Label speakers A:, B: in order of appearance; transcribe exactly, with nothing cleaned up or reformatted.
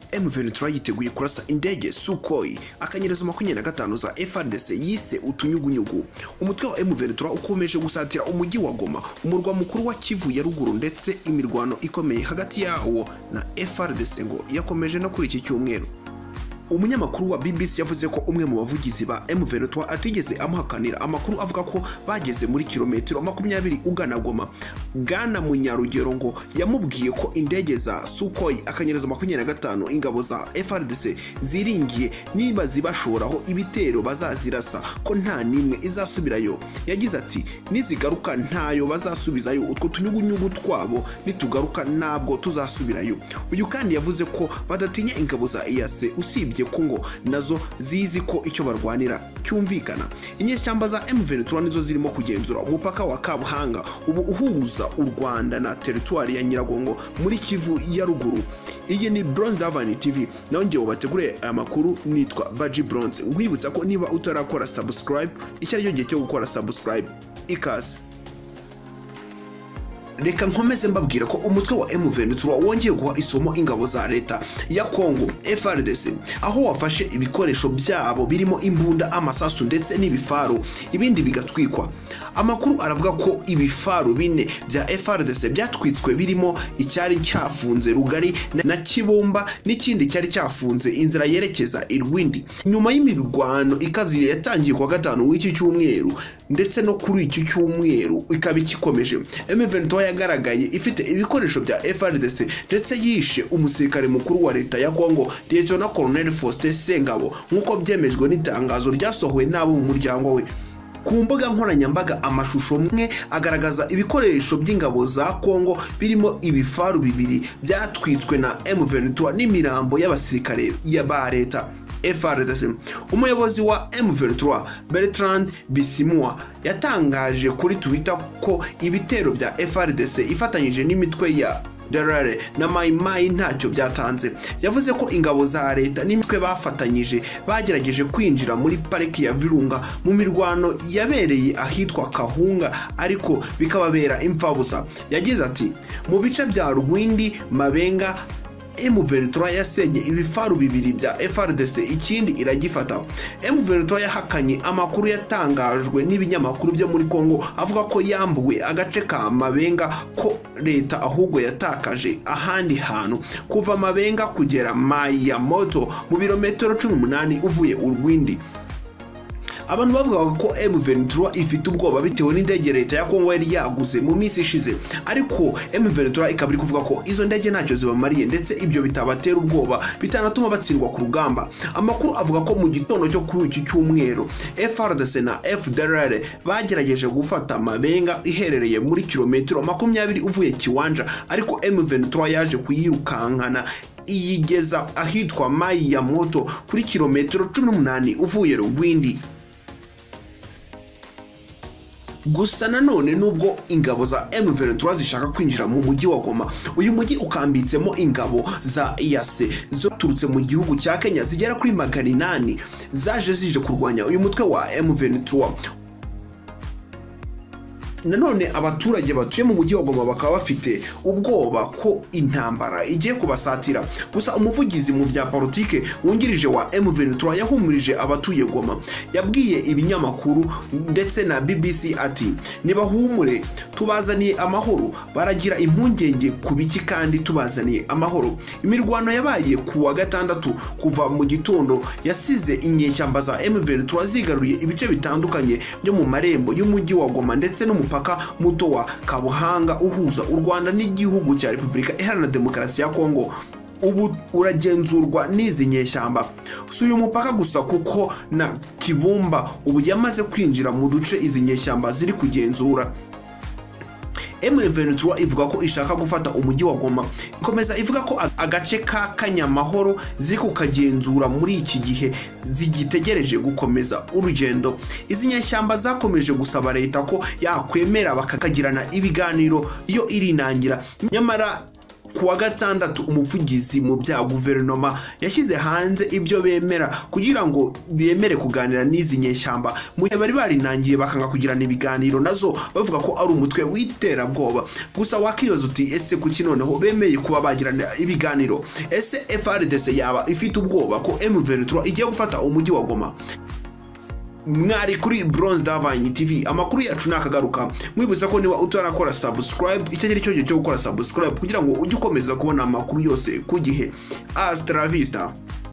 A: M twenty-three yiteguye kurasa indege SUKHOI akanyerezo makumyabiri na gatanu za F R D C yise utunyugunyugu. Umutwe wa M twenty-three ukomeje gusatira umujyi wa Goma, umurwa mukuru wa Kivu ya ruguru, ndetse imirwano ikomeye hagati yawo na F R D C ngo yakomeje no kuri iki cyumweru. Umunyamakuru wa B B C yavuze ko umwe mu bavugizi ba M twenty-three atigeze amuhakanira amakuru avuga ko bageze muri kilometero makumyabiri ugana Goma. Bwana Munyarugero ngo yamubwiye ko indege za SUKHOI akanyerezo makumyabiri na gatanu ingabo za F R D C ziringiye niba zibashoraho ibitero bazazirasa ko nta nimwe izasubirayo. Yagize ati nizigaruka ntayo bazasubizayo, utwo tunyugunyugu twabo nitugaruka nabwo tuzasubirayo. Uyu kandi yavuze ko badatinya ingabo za I S E usibye Kongo nazo zizi ko icyo barwanira cyumvikana. Inyeshyamba za M twenty-three nizo zirimo kugenzura umupaka wa Kabuhanga ubu uhuza u Rwanda na teritwari ya Nyiragongo muri Kivu ya ruguru. Iyi ni Bronzedivine T V, naho ngiye ubategure aya makuru. Nitwa Baji Bronze. Nkwibutsa ko niba utarakora subscribe, icyo ari cyo gihe cyo gukora subscribe. Ikaze. Reka nkomeze mbabwira ko umutwe wa M twenty-three wongeye guha isomo ingabo za leta ya Kongo F R D C, aho wafashe ibikoresho byabo birimo imbunda, amasasu ndetse n'ibifaru, ibindi bigatwikwa. Amakuru aravuga ko ibifaru bine bya F R D C byatwitswe birimo icyari cyafunze Rugari na Kibumba n'ikindi cyari cyafunze inzira yerekeza Irwindi. Nyuma y'imirwano ikaziye yatangiye kwa gatanu w'iki cyumweru ndetse no kuri iki cyumweru ikaba ikikomeje, M twenty-three yagaragaye ifite ibikoresho bya F R D C ndetse yishe umusirikare mukuru wa leta ya Kongo Lieutenant Colonel Faustin Sengabo, nkuko byemejwe n'itangazo ryasohowe n'abo mu muryango we. Ku mbuga nkoranyambaga amashusho mwe agaragaza ibikoresho by'ingabo za Kongo birimo ibifaru bibiri byatwitswe na M twenty-three n'imirambo y'abasirikare ya ba leta F R D C. Umuyobozi wa M twenty-three Bertrand Bisimwa yatangaje kuri Twitter ko ibitero bya F R D C ifatanyije n'imitwe ya Darare na YIMEYE ntacyo byatanze. Yavuze ko ingabo za leta n'imitwe bafatanyije bagerageje kwinjira muri pariki ya Virunga mu mirwano yabereye ahitwa Kahunga ariko bikababera imfabusa. Yagize ati mu bice bya Rwindi Mabenga M twenty-three yasenye ibifaru bibiri bya F R D C, ikindi iragifata. M twenty-three yahakanye amakuru yatangajwe n'ibinyamakuru byo muri Kongo avuga ko yambuwe agace ka Mabenga, ko leta ahubwo yatakaje ahandi hantu kuva Mabenga kugera Mayamoto mu birometero cumi n'umunani uvuye Urwindi. Abantu bavuga ko M twenty-three ifite ubwoba bitewe n'indege leta ya Kongo yari yaguze mu minsi ishize, ariko M twenty-three ikabiri kuvuga ko izo ndege ntacyo zibamariye ndetse ibyo bitabatera ubwoba bitanatuma batsindwa ku rugamba. Amakuru avuga ko mu gitondo cyo kuri iki cyumweru F R D C na F D R R bagerageje gufata Mabenga iherereye muri kilometero makumyabiri uvuye Kiwanja, ariko M twenty-three yaje kuyirukankana iyigeza ahitwa Mayamoto kuri kilometero cumi n'umunani uvuye Rwindi. Gusa nanone nubwo ingabo za M twenty-three zishaka kwinjira mu mujyi wa Goma, uyu mujyi ukambitsemo ingabo za I S E zoturutse mu gihugu cya Kenya zigera kuri magana inani zaje zije kurwanya uyu mutwe wa M twenty-three. Nanone abaturage batuye mu mujyi wa Goma bakaba bafite ubwoba ko intambara igiye kubasatira. Gusa umuvugizi mu bya politike wungirije wa M twenty-three yahumurije abatuye Goma, yabwiye ibinyamakuru ndetse na B B C ati nibahumure, tubazaniye amahoro. Baragira impungenge kubiki kandi tubazaniye amahoro. Imirwano yabaye ku wa gatandatu kuva mu gitondo yasize inyeshyamba za M twenty-three zigaruriye ibice bitandukanye byo mu marembo y'umujyi wa Goma ndetse no paka muto wa Kabuhanga uhuza u Rwanda n'igihugu cya Repubulika Iharanira Demokarasi ya Kongo. Ubu uragenzurwa n'izi nyeshyamba. Si uyu mupaka gusa kuko na Kibumba ubu yamaze kwinjira mu duce izi nyeshyamba ziri kugenzura. M twenty-three ivuga ko ishaka gufata umujyi wa Goma, ikomeza ivuga ko agace ka Kanyamahoro ziri kukagenzura muri iki gihe zigitegereje gukomeza urugendo. Izi nyeshyamba zakomeje gusaba leta ko yakwemera bakakagirana ibiganiro iyo irinangira, nyamara kuwa gatandatu umuvugizi mu bya guverinoma yashyize hanze ibyo bemera kugira ngo bemere kuganira n'izi nyeshyamba mu gihe bari barinangiye bakanga kugirana ibiganiro nazo bavuga ko ari umutwe w'iterabwoba. Gusa wakibaza uti ese kuki noneho bemeye kuba bagirana ibiganiro? Ese F R D C yaba ifite ubwoba ko M twenty-three igiye gufata umujyi wa Goma? Mwari kuri Bronzedivine T V, amakuru yacu nakagaruka. Mwibuza ko niba utarakora subscribe icyo cyo cyo gukora subscribe kugira ngo ujye ukomeza kubona amakuru yose ku gihe. Hasta la vista.